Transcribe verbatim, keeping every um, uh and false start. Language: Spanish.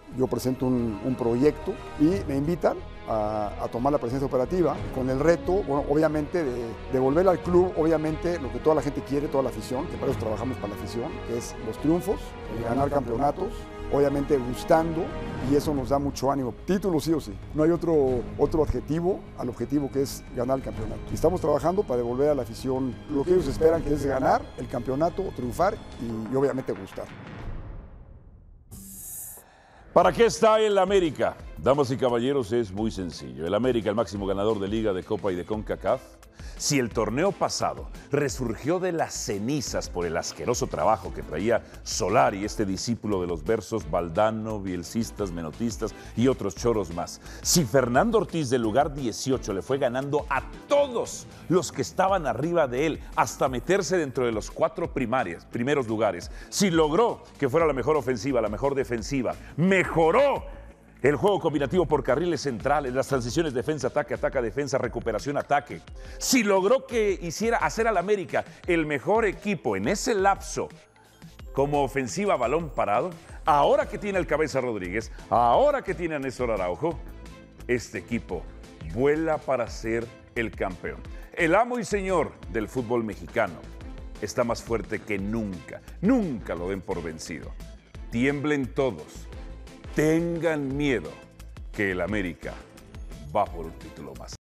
yo presento un, un proyecto y me invitan a, a tomar la presencia operativa con el reto, bueno, obviamente, de devolver al club, obviamente, lo que toda la gente quiere, toda la afición, que para eso trabajamos para la afición, que es los triunfos, el ganar campeonatos, obviamente gustando, y eso nos da mucho ánimo. Título sí o sí, no hay otro, otro adjetivo al objetivo que es ganar el campeonato. Y estamos trabajando para devolver a la afición lo que ellos esperan, que es ganar el campeonato, triunfar y, y obviamente gustar. ¿Para qué está el América? Damas y caballeros, es muy sencillo. El América, el máximo ganador de Liga, de Copa y de CONCACAF. Si el torneo pasado resurgió de las cenizas por el asqueroso trabajo que traía Solari, este discípulo de los versos Valdano, bielcistas, menotistas y otros choros más. Si Fernando Ortiz del lugar dieciocho le fue ganando a todos los que estaban arriba de él hasta meterse dentro de los cuatro primarias, primeros lugares. Si logró que fuera la mejor ofensiva, la mejor defensiva, mejoró el juego combinativo por carriles centrales, las transiciones defensa-ataque, ataca-defensa, recuperación-ataque. Si logró que hiciera hacer al América el mejor equipo en ese lapso como ofensiva balón parado, ahora que tiene el Cabeza Rodríguez, ahora que tiene a Néstor Araujo, este equipo vuela para ser el campeón. El amo y señor del fútbol mexicano está más fuerte que nunca. Nunca lo den por vencido. Tiemblen todos. Tengan miedo, que el América va por un título más.